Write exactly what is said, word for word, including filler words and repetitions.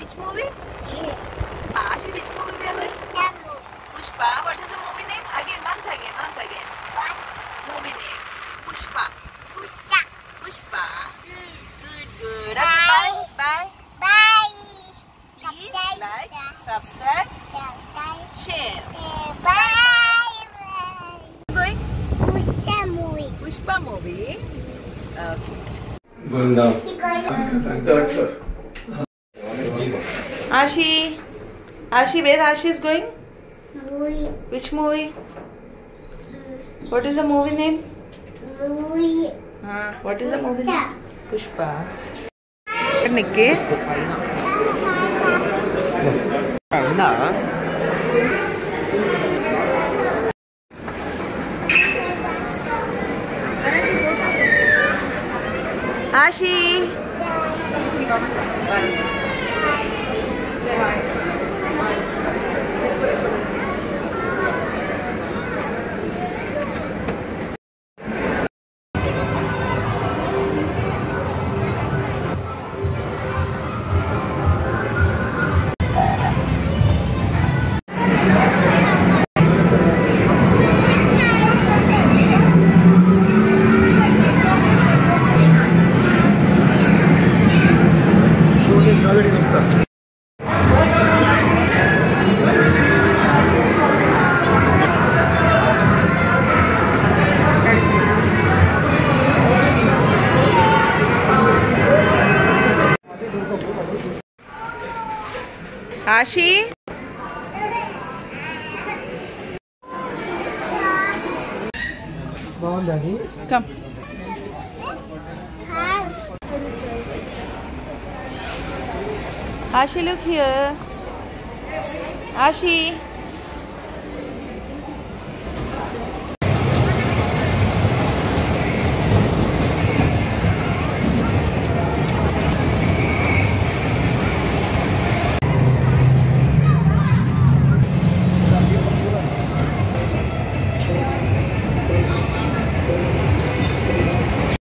which movie? Yeah. Ashi, which movie we are going? Pushpa. What is the movie name? Again, once again, once again. What? Movie name. Pushpa. Pushpa. Pushpa. Mm. Good, good. Bye. Okay, bye. Bye. Bye. Please Subscribe. like, subscribe, Subscribe. share. Uh, Bye. Bye. Going? Pushpa movie. Pushpa movie. Okay. Going down. She going Third floor. Ashi. Ashi, where Ashi is going? movie. Which movie? What is the movie name? Movie. Uh, what is the movie Pushpa. name? Pushpa. Nikki. Ashi. Ashi. Come. Hi. Ashi, look here. Ashi.